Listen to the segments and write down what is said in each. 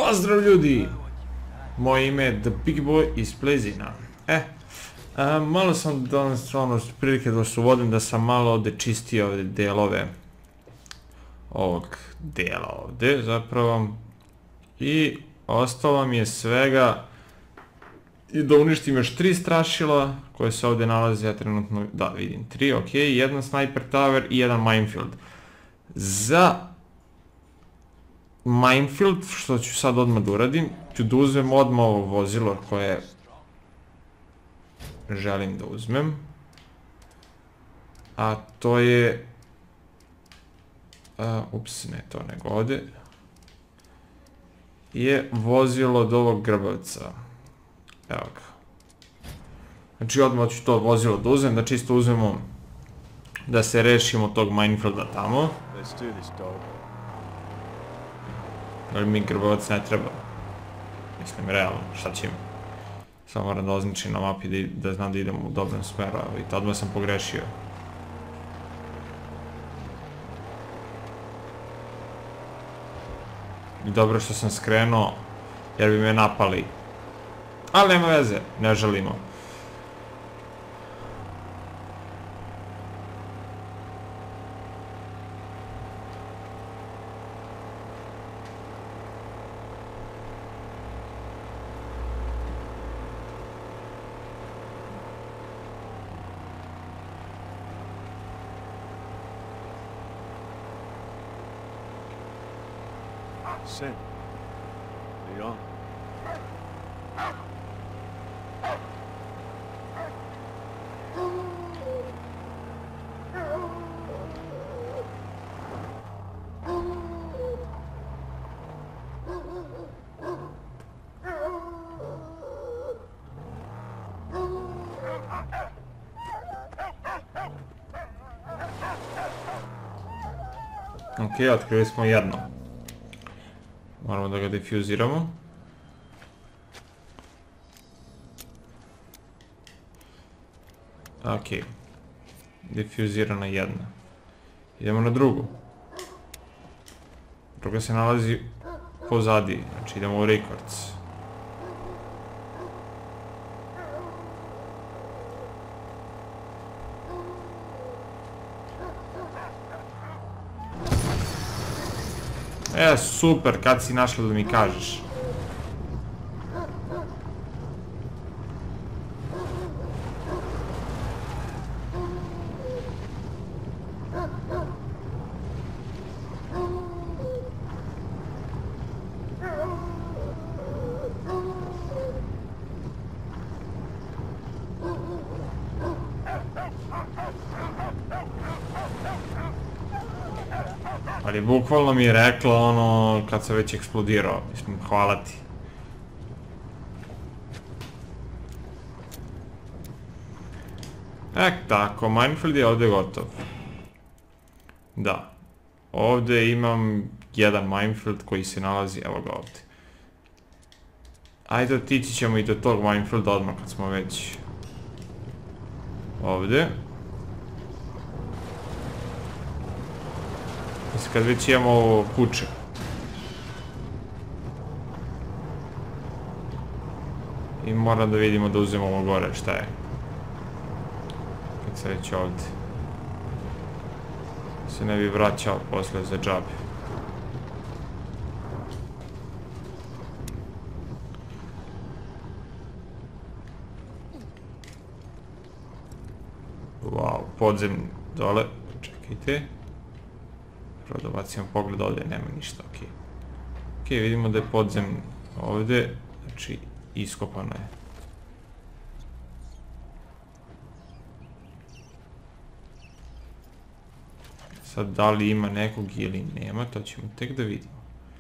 Pozdrav ljudi! Moje ime je The Big Boy iz Plezina. Malo sam danas prilike da vas uvodim da sam malo ovde čistio ovde delove ovog dela ovde zapravo i ostalo mi je svega i da uništim još 3 strašila koje se ovde nalaze, ja trenutno, da vidim 3, ok, jedan sniper tower i jedan minefield. Za minefield, što ću sad odmah da uradim, ću da uzmem odmah ovo vozilo koje želim da uzmem, a to je ups, ne to nego ovde je vozilo od ovog grbavca, evo ga. Znači odmah ću to vozilo da uzmem, da čisto uzmemo da se rešimo tog minefielda tamo. Ali mi grbavac ne treba. Mislim, realno, šta će mi? Samo moram da označim na mapi da znam da idem u dobrom smeru, ali to odmah sam pogrešio. I dobro što sam skrenuo, jer bi me napali. Ali nema veze, ne želimo. Sin. Leon. Ok, otkrili smo jedno. Moramo da ga defuziramo. Ok. Defuzirana jedna. Idemo na drugu. Druga se nalazi pozadi, znači idemo u records. Super, kad si našla da mi kažeš. Ali bukvalno mi je rekla ono kad sam već eksplodirao, mislim, hvala ti. Tako, minefield je ovde gotov. Da. Ovde imam jedan minefield koji se nalazi, evo ga ovde. Ajde, otići ćemo i do tog minefielda odmah kad smo već ovde. Mislim, kad već imamo ovo kuće. I moram da vidimo da uzmemo ovo gore, šta je. Kad se već ovde. Se ne bi vraćao posle za džabe. Wow, podzemni dole. Čekajte. Prvo da bacimo pogled ovde, nema ništa, ok. Ok, vidimo da je podzemni ovde, znači iskopano je. Sad, da li ima nekog ili nema, to ćemo tek da vidimo.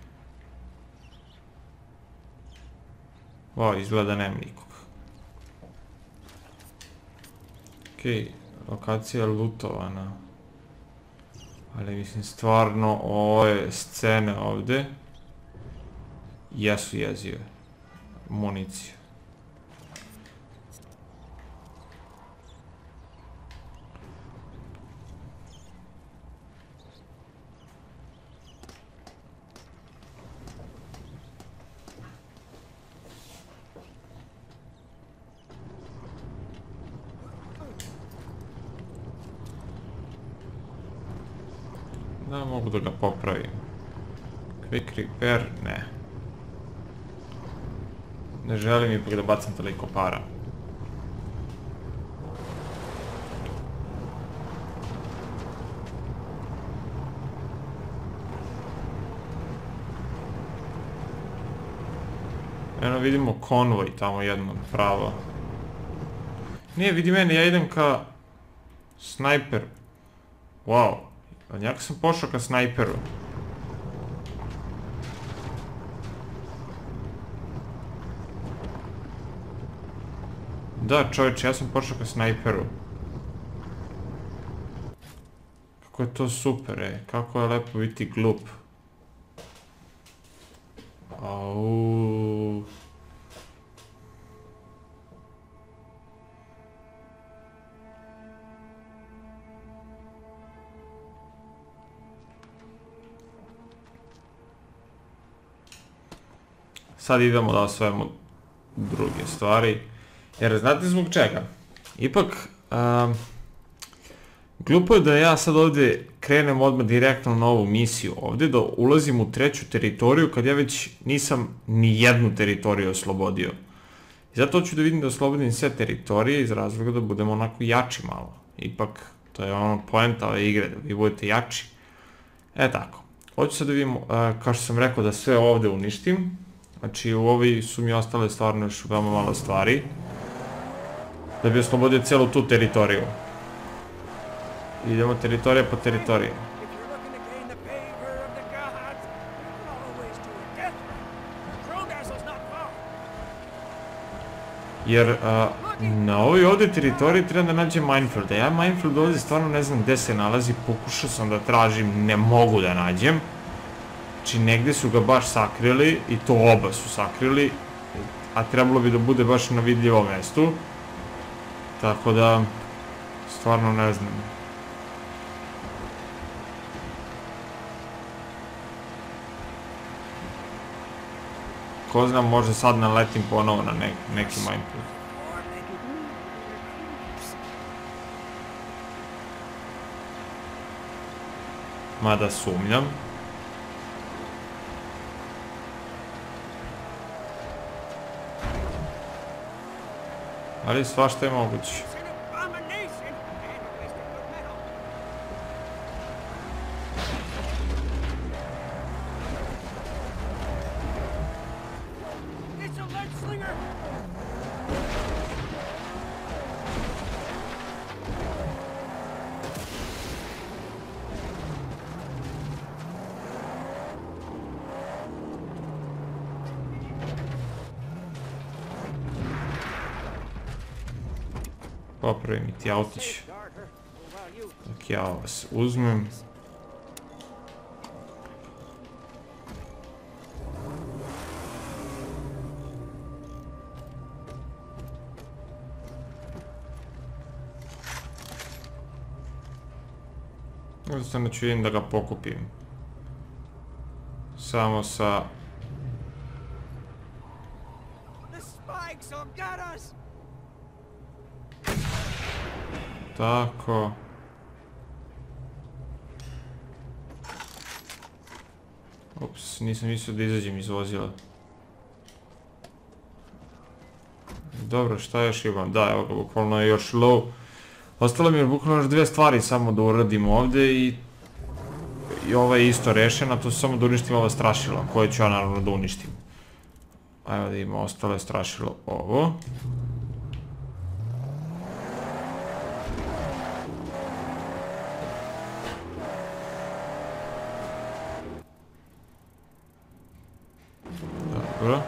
Wow, izgleda da nema nikog. Ok, lokacija je lootovana. Ali mislim, stvarno, ove scene ovde jesu jezive. Municija. Da, mogu da ga popravim. Quick repair, ne. Ne želim ipak da bacam toliko para. Eno vidimo konvoj tamo jedno pravo. Nije, vidi mene, ja idem ka snajper. Wow, njaka sam pošao ka snajperu. Da, čovječe, ja sam pošao ka snajperu. Kako je to super, kako je lepo biti glup. Auuu. Sad idemo da osvojimo druge stvari. Jer znate zbog čega? Ipak, glupo je da ja sad ovdje krenem odmah direktno na ovu misiju ovdje, da ulazim u treću teritoriju kad ja već nisam ni jednu teritoriju oslobodio. I zato hoću da vidim da oslobodim sve teritorije iz razloga da budemo onako jači malo. Ipak, to je ono poenta ove igre, da vi budete jači. Tako. Hoću sad da vidim, kao što sam rekao, da sve ovdje uništim. Znači u ovoj su mi ostale stvarno još veoma malo stvari. Da bi oslobodio celu tu teritoriju. Idemo teritorija po teritoriji. Jer na ovoj ovdje teritoriji treba da nađem minefield. Ja minefield ovdje stvarno ne znam gde se nalazi. Pokušao sam da tražim, ne mogu da nađem. Znači negdje su ga baš sakrili i to oba su sakrili. A trebalo bi da bude baš na vidljivom mjestu. Tako da, stvarno ne znam. Ko znam, možda sad naletim ponovo na neki minefield. Mada sumnjam. Ali svašta je moguće. Popravi mi ti autić. Dok ja vas uzmem. Jednostavno ću vidim da ga pokupim. Samo sa... Tako. Ups, nisam mislio da izađem iz vozila. Dobro, šta još imam? Da, evo ga, bukvalno je još low. Ostalo mi je bukvalno još dve stvari samo da uradim ovdje i ova je isto rešena, to su samo da uništim ova strašila, koje ću ja naravno da uništim. Ajmo da ima, ostalo je strašilo ovo. Dobro.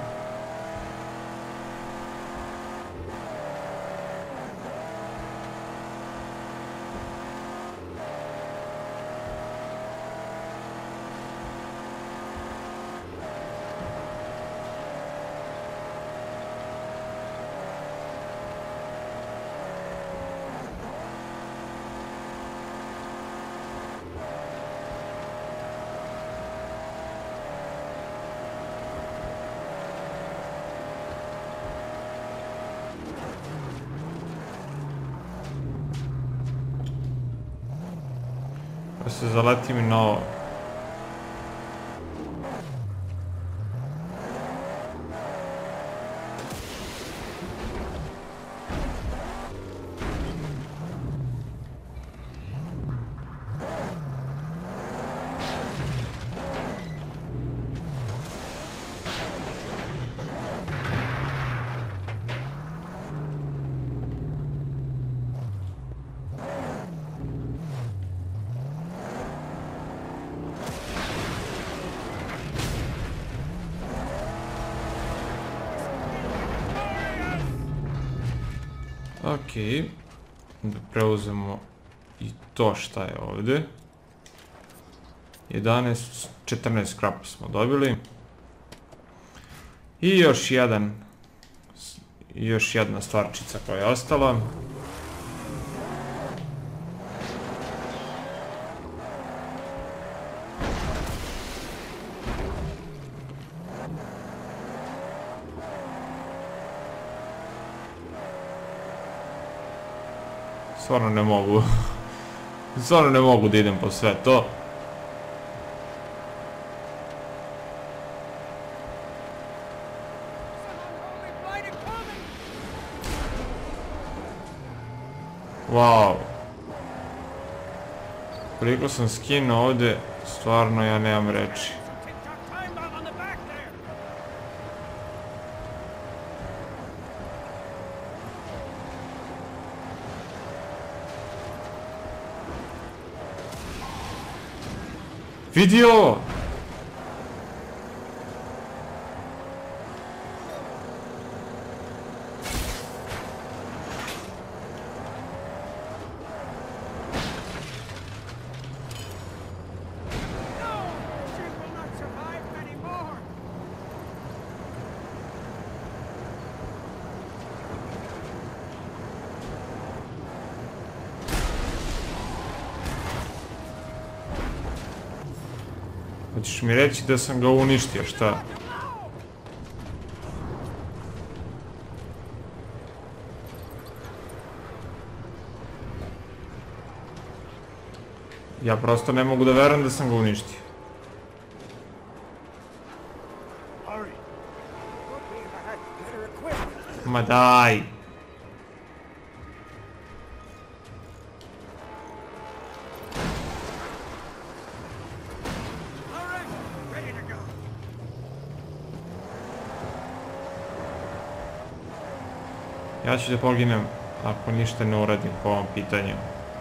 Da se zaletim i na ovo. Ok, da preuzemo i to šta je ovdje. 11, 14 skrapa smo dobili. I još jedna stvarčica koja je ostala. Stvarno ne mogu da idem po sve to. Wow. Koliko sam skinuo ovdje, stvarno ja nemam reći. Vidi ovo! Hoćeš mi reći da sam ga uništio, šta? Ja prosto ne mogu da verujem da sam ga uništio. Ma daj! Ja ću da poginem ako ništa ne uradim po ovom pitanju.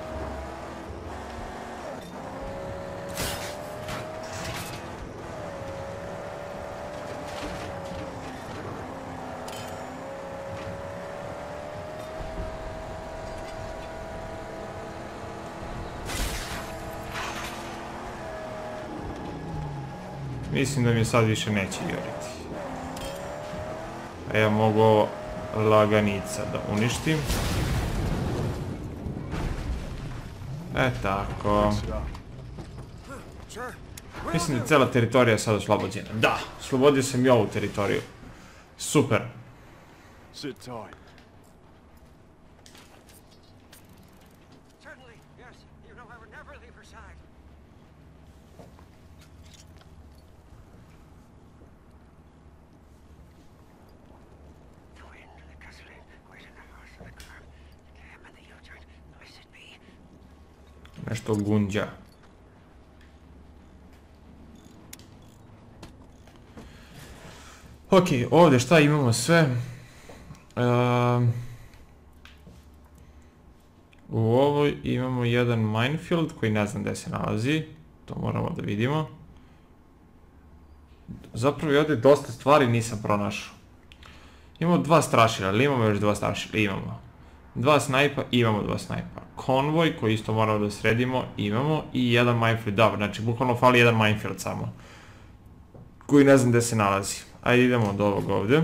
Mislim da mi sad više neće juriti. A ja mogu ovo laganica da uništim. E tako. Mislim da je cijela teritorija sad oslobođena. Da, oslobodio sam i ovu teritoriju. Super. Nešto gunđa. Ok, ovdje šta imamo sve? U ovoj imamo jedan minefield koji ne znam gdje se nalazi. To moramo da vidimo. Zapravo i ovdje dosta stvari nisam pronašao. Imamo dva strašila, ali imamo još dva strašila? Imamo. Dva snajpa, imamo dva snajpa. Konvoj koji isto moramo da sredimo, imamo. I jedan minefield, dobro, znači bukvalno fali jedan minefield samo. Koji ne znam gdje se nalazi. Ajde idemo od ovog ovdje.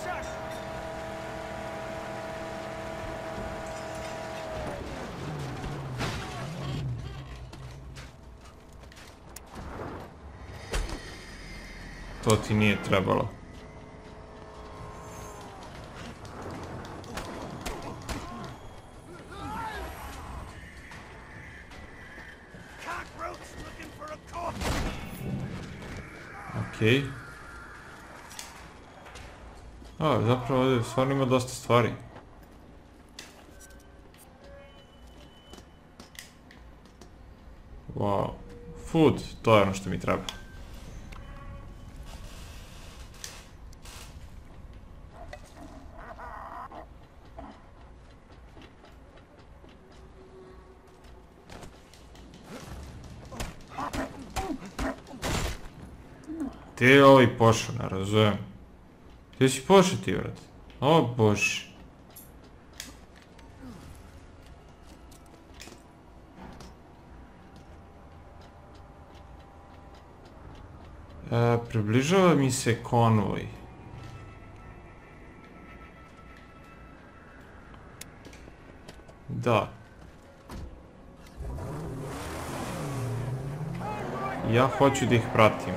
To ti nije trebalo. Okej. Zapravo ovdje stvarno ima dosta stvari. Wow. Food, to je ono što mi treba. Gdje je ovaj pošao, ne razumijem. Gdje si pošao ti, vrat? O bože. Približava mi se konvoj. Da. Ja hoću da ih pratim.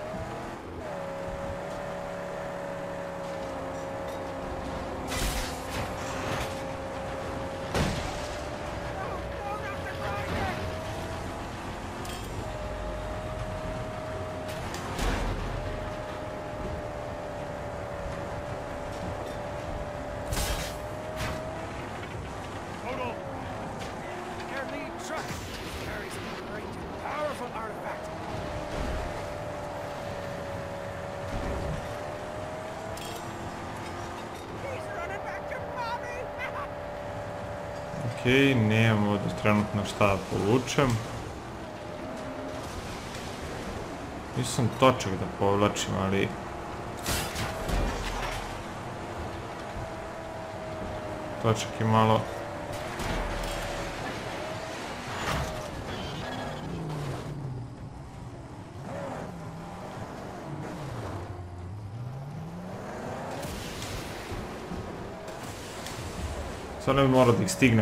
Okej, nemam ovdje trenutno šta da povučem. Nisam točak da povlačim, ali... Točak je malo... Sad ne bi morao da ih stignem.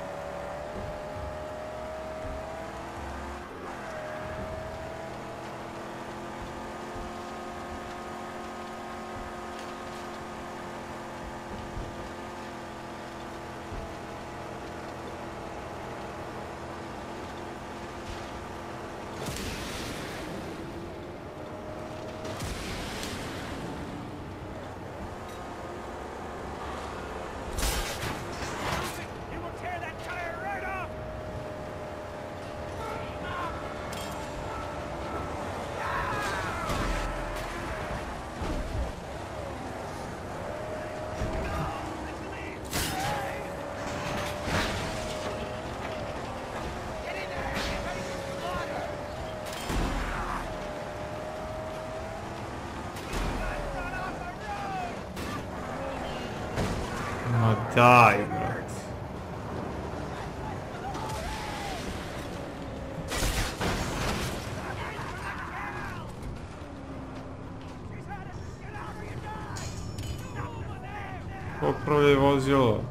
Ma daj, brat. Popravljaj vozilo.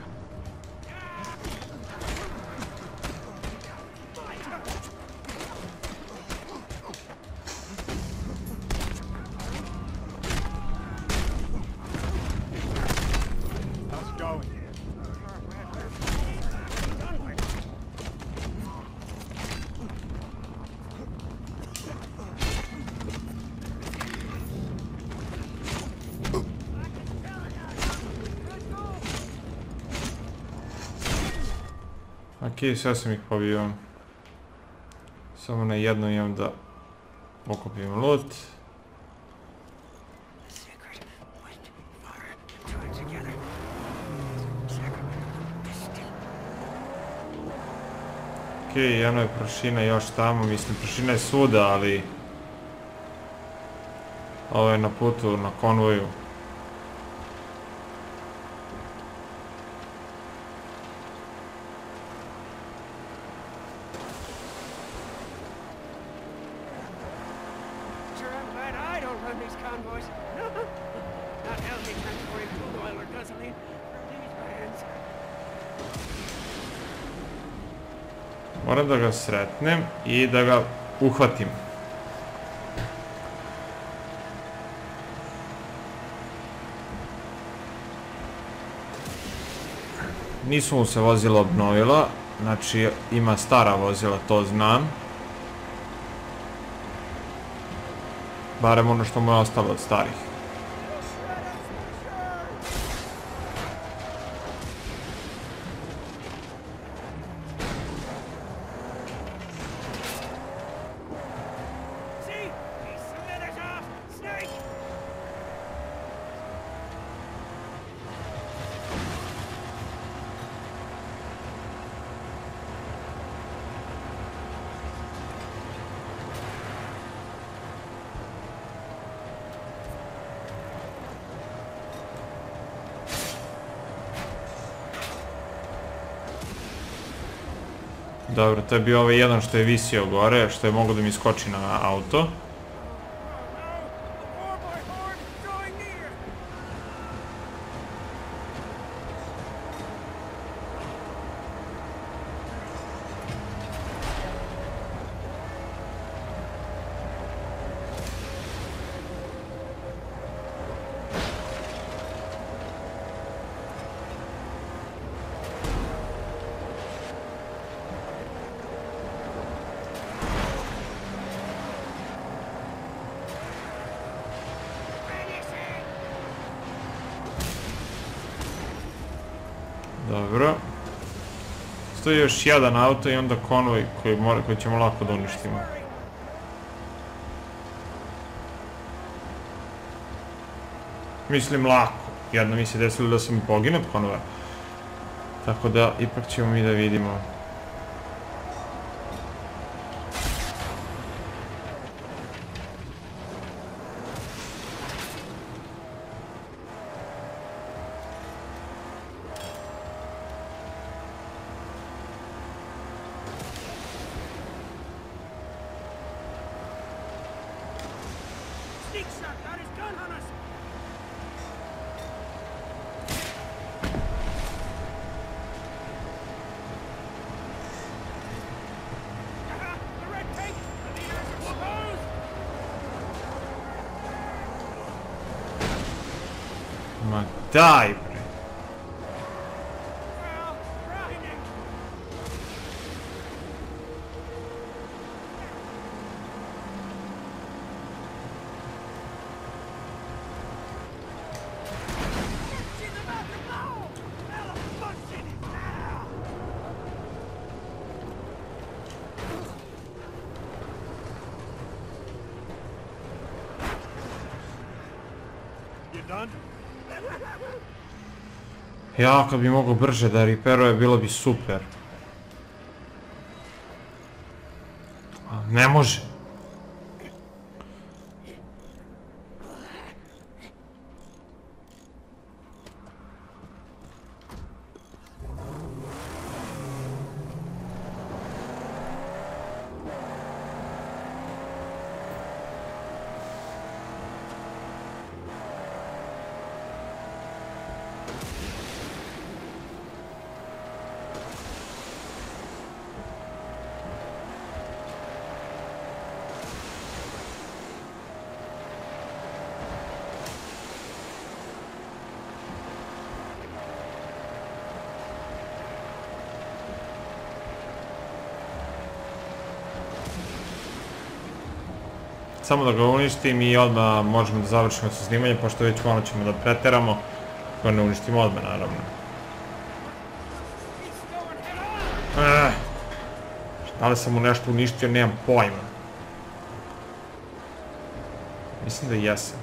Okej, sve sam ih pobio. Samo na jedno imam da pokupim loot. Okej, jedno je prašina još tamo, mislim prašina je svuda, ali... Ovo je na putu, na konvoju. Not healthy. Moram da ga sretnem i da ga uhvatim. Nisu mu se vozila obnovila, znači ima stara vozila, to znam. Barem ono što mu je ostalo od starih. Dobro, to je bio ovaj jedan što je visio gore, što je mogao da mi skoči na auto. Dobro. Stoji još jedan auto i onda konvoj koji ćemo lako da uništimo. Mislim lako. Jedno mi se desilo da sam poginuo od konvoja. Tako da ipak ćemo mi da vidimo. Ma daj bre. Ja, kad bi mogao brže da reperuje, bilo bi super. Ne može. Samo da ga uništim i odmah možemo da završimo sa snimanjem, pošto već malo ćemo da preteramo. Ako ne uništimo odmah, naravno. Da li sam mu nešto uništio, nemam pojma. Mislim da jesam.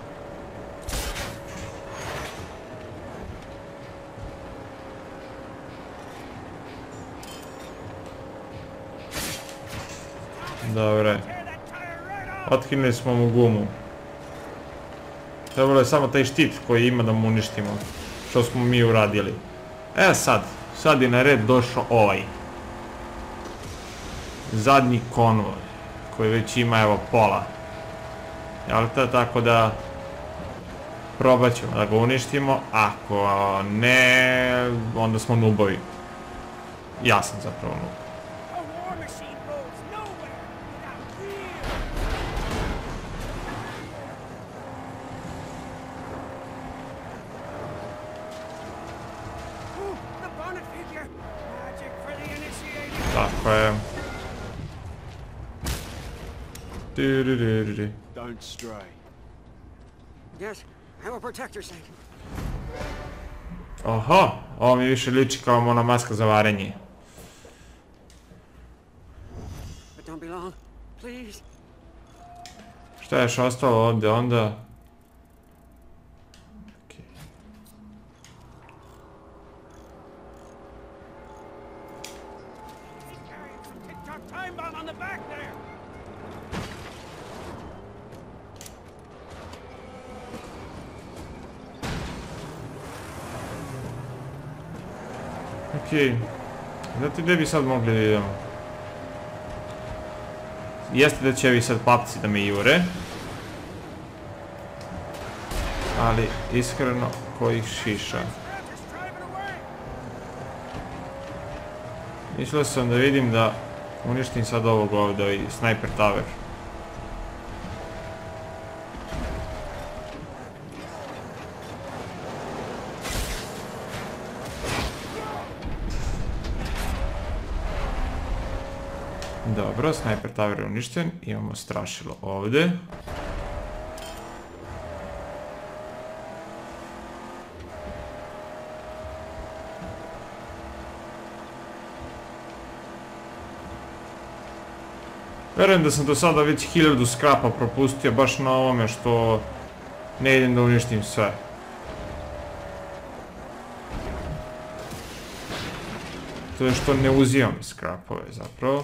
Dobre. Otkinuli smo mu gumu. Trebalo je samo taj štit koji ima da mu uništimo. Što smo mi uradili. Sad je na red došao ovaj. Zadnji konvoj. Koji već ima evo pola. Jel' to tako da... Probat ćemo da ga uništimo. Ako ne... Onda smo nubovi. Ja sam zapravo nub. Tako je. Don't stray. Yes, I will protect your sake. Oho, ovo mi više liči kao ona maska za varenje. But don't be long, please. Šta je još ostalo ovdje onda? Time bomb on the back there. Okej. Znate gdje bi sad mogli da idemo? Jeste da će ovi sad papci da me jure. Ali iskreno ko ih šiša. Mislio sam da vidim da uništim sad ovog ovdje i sniper tower. Dobro, sniper tower je uništen, imamo strašilo ovdje. Verujem da sam do sada već 1000 skrapa propustio baš na ovome što ne idem da uništim sve. To je što ne uzimam skrapove zapravo.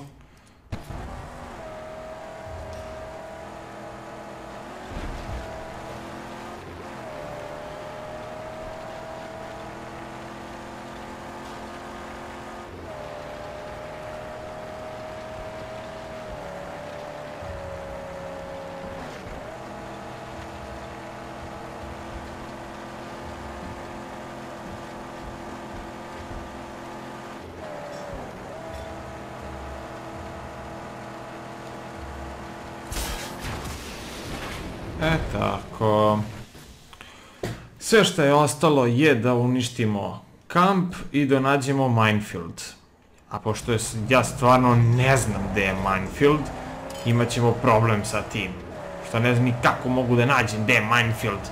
Tako. Sve što je ostalo je da uništimo kamp i da nađemo minefield. A pošto ja stvarno ne znam gdje je minefield, imat ćemo problem sa tim. Što ne znam ni kako mogu da nađem gdje je minefield.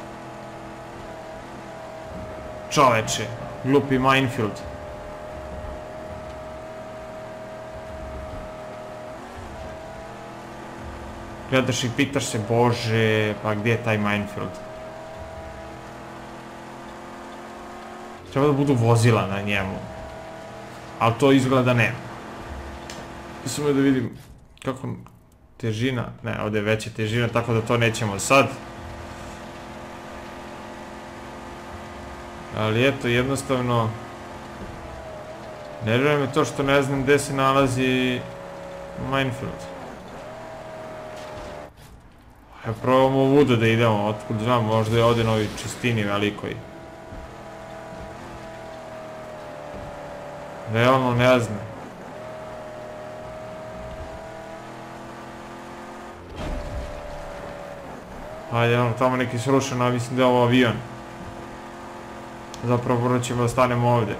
Čoveče, glupi minefield. Gledaš i pitaš se, bože, pa gdje je taj minefield? Treba da budu vozila na njemu. Ali to izgleda nema. Samo da vidim kako težina, ne, ovdje je veća težina, tako da to nećemo sad. Ali eto, jednostavno, nervira me to što ne znam gdje se nalazi minefield. Ja probamo ovuda da idemo, otkud znam, možda je ovdje na ovoj čistini velikoj. Realno ne znam. Hajde, imamo tamo neki srušen, a mislim da je ovo avion. Zapravo prvo ćemo da stanemo ovdje.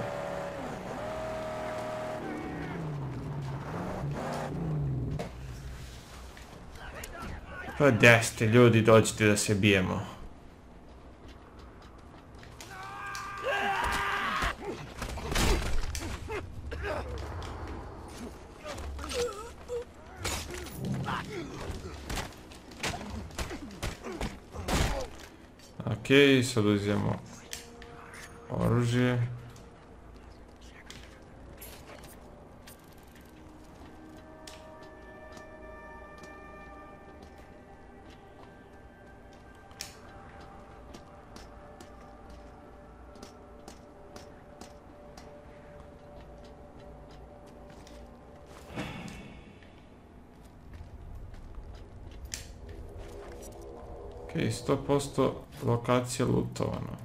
Pa gdje ste ljudi, dođite da se bijemo. Okej, sad uzimamo oružje. Okej, 100% lokacija lootovana.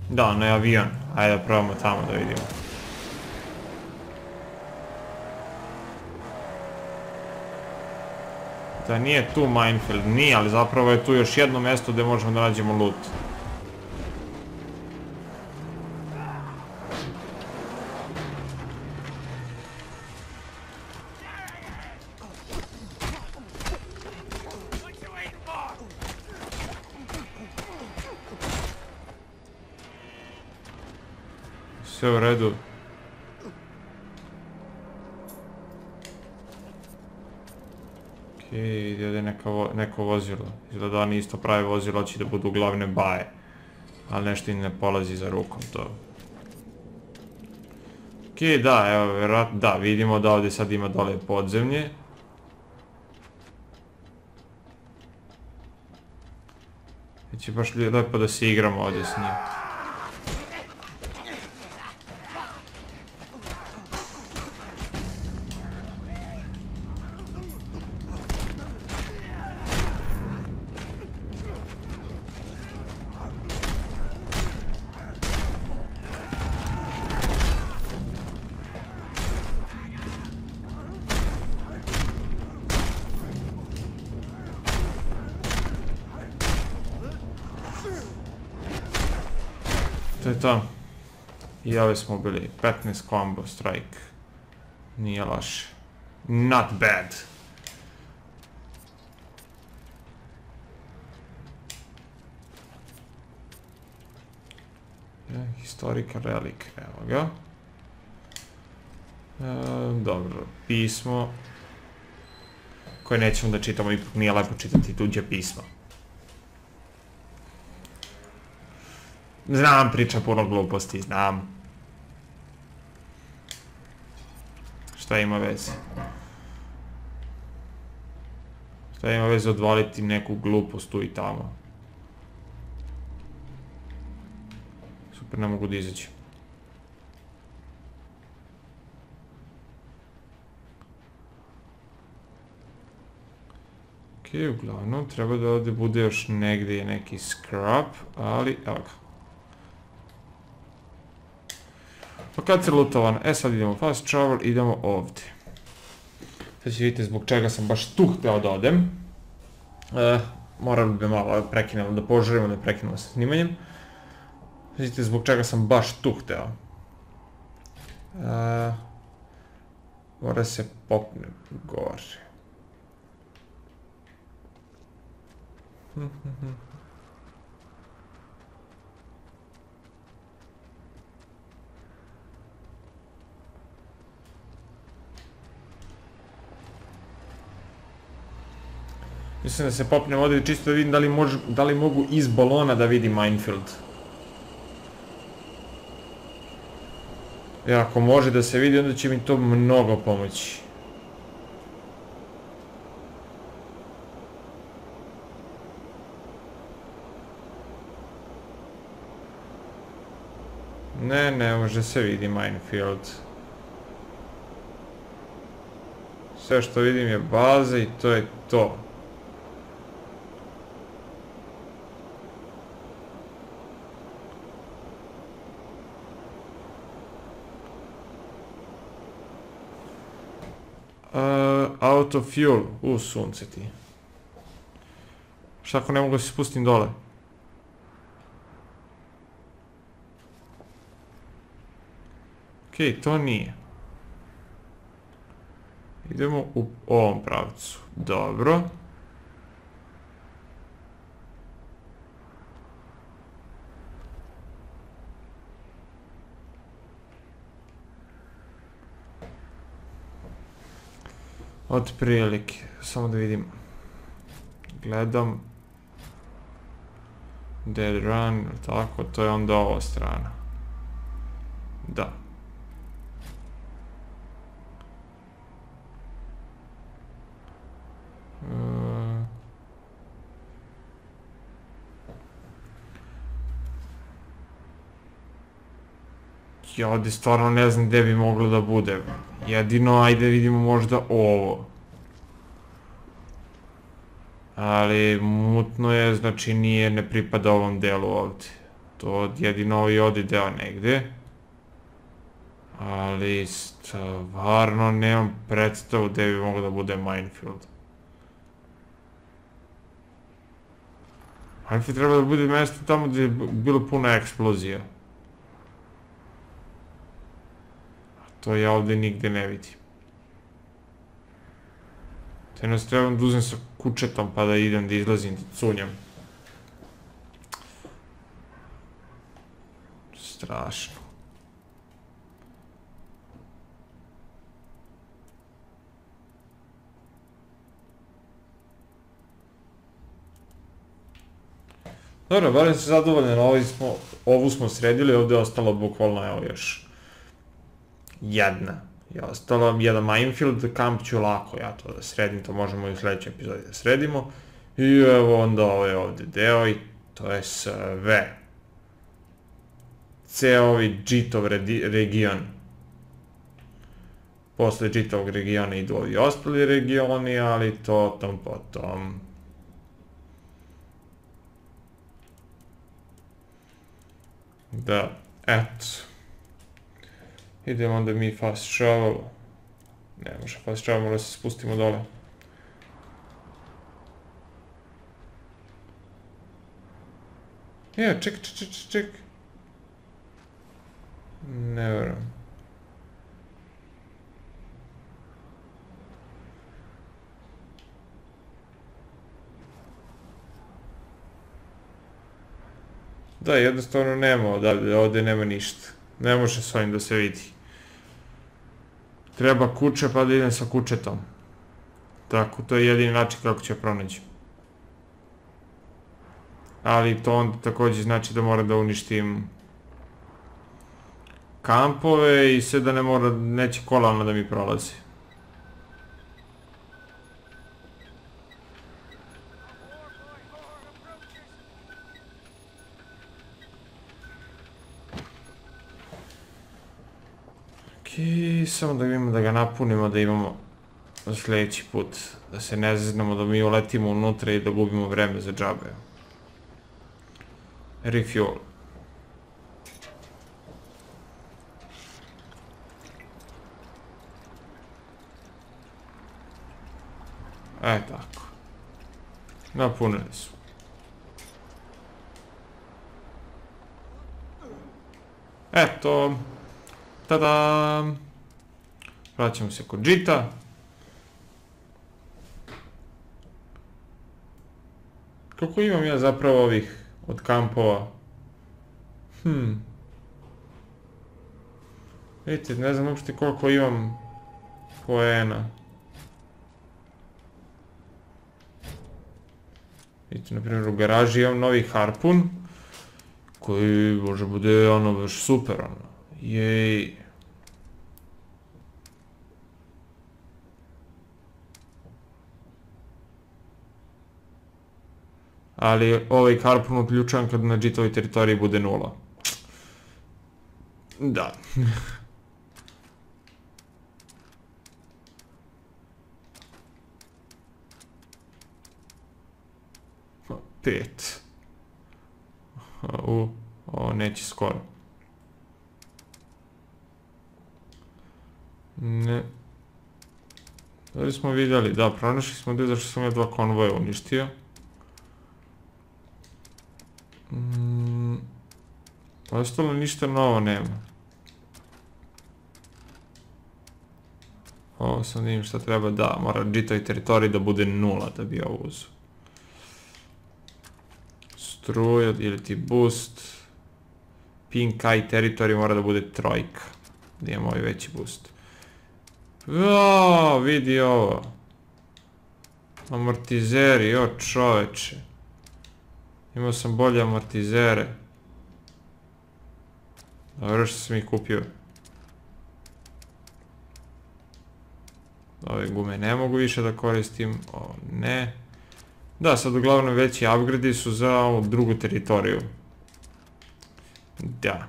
Da, onaj avion. Ajde da probamo tamo da vidimo. Da nije tu minefield, nije, ali zapravo je tu još jedno mjesto gdje možemo da nađemo loot. Sve u redu. Okej, ovdje je neko vozilo. Izgleda da oni isto prave vozilo, će da budu glavne baje. Ali nešto im ne polazi za rukom to. Okej, da, evo, vjerojatno, da, vidimo da ovdje sad ima dole podzemlje. Će baš lijepo da se igramo ovdje s njim. To je to. I ove smo bili. 15 combo strike. Nije loše. Not bad. Historical relic. Evo ga. Dobro. Pismo. Koje nećemo da čitamo. Ipak nije lepo čitati tuđe pisma. Znam, priča puno gluposti, znam. Šta ima veze? Šta ima veze odvaliti neku glupost tu i tamo? Super, ne mogu da izaći. Okej, uglavnom, treba da ovdje bude još negdje neki scrap, ali evo ga. Pa kad se lootovano, sad idemo fast travel, idemo ovdje. Sad ću vidjeti zbog čega sam baš tu hteo da odem. Morali bi malo prekinemo, da požurimo da prekinemo sa snimanjem. Sad vidite zbog čega sam baš tu hteo. Mora se popne gore. Mislim da se popnem ovdje čisto da vidim da li mogu iz balona da vidim minefield. Jer ako može da se vidi, onda će mi to mnogo pomoći. Ne može se vidi minefield. Sve što vidim je baza i to je to. Auto fuel, sunce ti. Šta ako ne mogu da se spustim dole? Okej, to nije. Idemo u ovom pravcu. Dobro. Otprilike, samo da vidim. Gledam. Dead run, tako, to je onda ova strana. Da. Ja ovdje stvarno ne znam gdje bi moglo da bude. Jedino, ajde vidimo možda ovo. Ali mutno je, znači ne pripada ovom delu ovdje. To jedino ovaj odi deo negde. Ali stvarno nemam predstavu gde bi moglo da bude minefield. Minefield treba da bude mesto tamo gde je bilo puno eksplozija. A to ja ovde nigde ne vidim. Te nas trebam da uzem sa kučetom pa da idem, da izlazim, da cunjam. Strašno. Dobro, barem sam zadovoljan, ovu smo sredili, ovdje je ostalo bukvalno, evo još jedna. Je ostalo jedan minefield, kamp ću lako ja to da sredim, to možemo i u sljedećem epizodi da sredimo. I evo onda ovo je ovdje deo i to je sve. Ceo ovaj Džitov region. Posle Džitovog regiona idu ovi ostali regioni, ali to tom potom. Da, eto. Idemo onda mi fast travel. Ne može fast travel, mora da se spustimo dole. Ček. Ne verujem. Da, jednostavno nema odavde, ovdje nema ništa. Ne može s ovim da se vidi. Treba kuće pa da idem sa kućetom. Tako, to je jedini način kako će pronaći. Ali to onda također znači da moram da uništim kampove i sve da neće kolana da mi prolazi. Okej, samo da vidimo da ga napunimo, da imamo za sljedeći put, da se ne zeznamo, da mi uletimo unutra i da gubimo vreme za džabe. Refuel. Tako. Napunili su. Eto. Tada! Vraćamo se kod Džita. Koliko imam ja zapravo ovih od kampova? Vidite, ne znam uopšte koliko imam poena. Vidite, na primjer, u garaži imam novi harpun, koji može bude ono baš super, ono. Jej. Ali ovaj harpun uključujem kad na Džitovoj teritoriji bude 0. Da. Pet. Ovo neće skoro. Ne. Da smo vidjeli, da, pronašli smo gdje zašto sam ja 2 konvoja uništio. Ostalo ništa novo nema. Ovo sam vidim šta treba, da, mora Džitoj teritoriji da bude 0 da bi ovo uzu. Struja ili ti boost. Pink eye teritorij mora da bude 3. Da imamo ovaj veći boost. Jao, vidi ovo. Amortizeri, jo čoveče. Imao sam bolje amortizere. Dobro što sam ih kupio. Ove gume ne mogu više da koristim. O, ne. Da, sad uglavnom veći upgrade su za ovu drugu teritoriju. Da.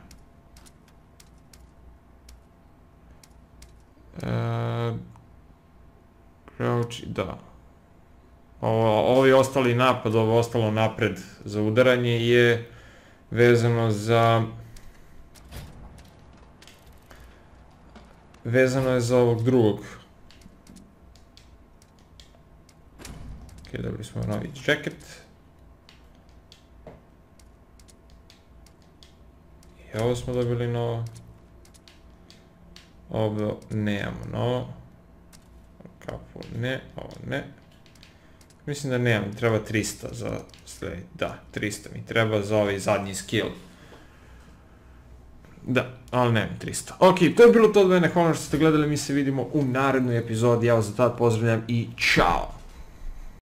Da. Ovi ostali napad, ovo ostalo napred za udaranje je vezano za... Vezano je za ovog drugog. Ok, dobili smo novi jacket. I ovo smo dobili novo. Ovo nemamo novo. Kapu ne, ovo ne. Mislim da nemam, treba 300 za sljedeći. Da, 300 mi treba za ovaj zadnji skill. Da, ali nemam 300. Ok, to je bilo to od mene, hvala što ste gledali, mi se vidimo u narednoj epizodi, ja vas za tad pozdravljam i čao!